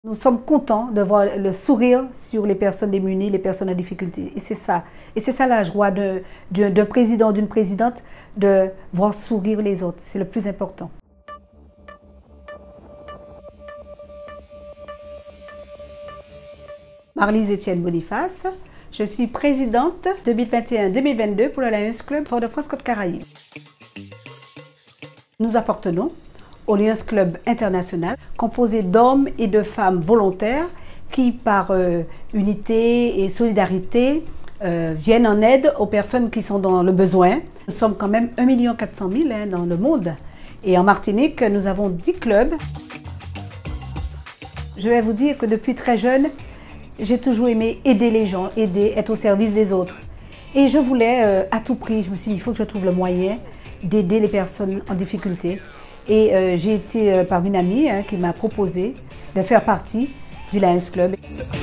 Nous sommes contents de voir le sourire sur les personnes démunies, les personnes en difficulté. Et c'est ça. Et c'est ça la joie d'un président, d'une présidente, de voir sourire les autres. C'est le plus important. Marlise Etienne Boniface, je suis présidente 2021-2022 pour le Lions Club Fort-de-France-Côte-Caraïbes. Nous appartenons au Lions Club international, composé d'hommes et de femmes volontaires qui, par unité et solidarité, viennent en aide aux personnes qui sont dans le besoin. Nous sommes quand même 1 400 000 dans le monde. Et en Martinique, nous avons 10 clubs. Je vais vous dire que depuis très jeune, j'ai toujours aimé aider les gens, être au service des autres. Et je voulais à tout prix, je me suis dit, il faut que je trouve le moyen d'aider les personnes en difficulté. Et j'ai été par une amie qui m'a proposé de faire partie du Lions Club.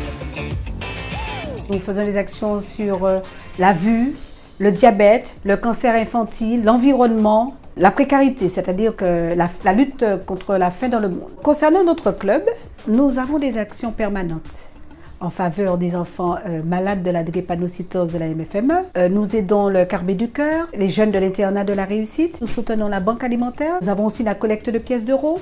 Nous faisons des actions sur la vue, le diabète, le cancer infantile, l'environnement, la précarité, c'est-à-dire que la lutte contre la faim dans le monde. Concernant notre club, nous avons des actions permanentes en faveur des enfants malades de la drépanocytose de la MFME. Nous aidons le Carbet du Cœur, les jeunes de l'internat de la réussite. Nous soutenons la banque alimentaire. Nous avons aussi la collecte de pièces d'euros.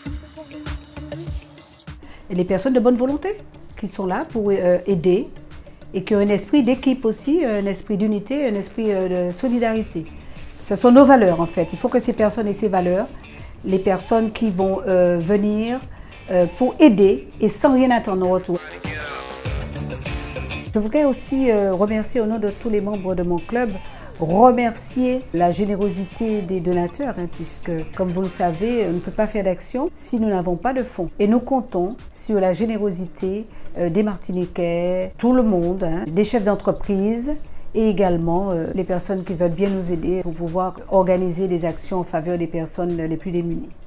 Et les personnes de bonne volonté qui sont là pour aider et qui ont un esprit d'équipe aussi, un esprit d'unité, un esprit de solidarité. Ce sont nos valeurs en fait. Il faut que ces personnes aient ces valeurs. Les personnes qui vont venir pour aider et sans rien attendre en retour. Je voudrais aussi remercier au nom de tous les membres de mon club, remercier la générosité des donateurs, puisque, comme vous le savez, on ne peut pas faire d'action si nous n'avons pas de fonds. Et nous comptons sur la générosité des Martiniquais, tout le monde, des chefs d'entreprise et également les personnes qui veulent bien nous aider pour pouvoir organiser des actions en faveur des personnes les plus démunies.